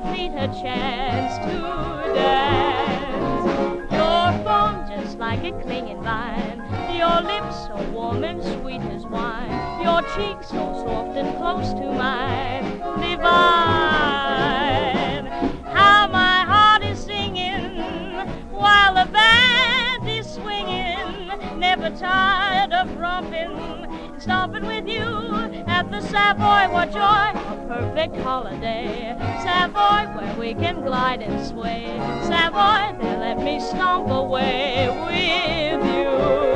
fleet a chance to dance. Your form just like a clinging vine, your lips so warm and sweet as wine, your cheeks so soft and close to mine, divine. How my heart is singing while the band is swinging, never tired of romping, stomping with you at the Savoy. What joy, a perfect holiday. Savoy, where we can glide and sway. Savoy, there let me stomp away with you.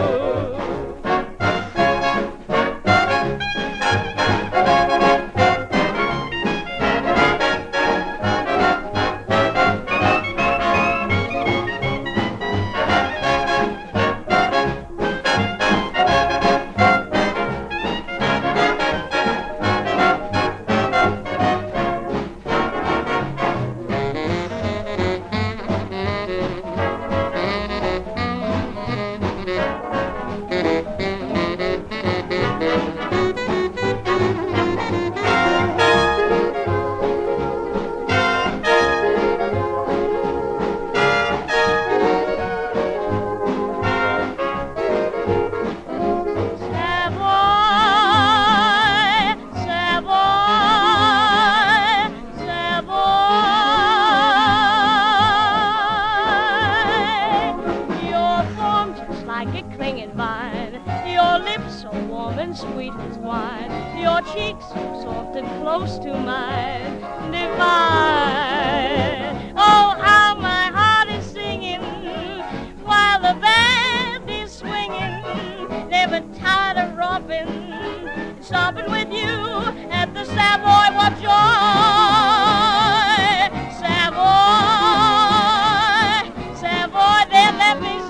Like a clinging vine, your lips so warm and sweet as wine, your cheeks so soft and close to mine, divine. Oh, how my heart is singing while the band is swinging, never tired of romping, stomping with you at the Savoy. What joy, Savoy, Savoy, there let me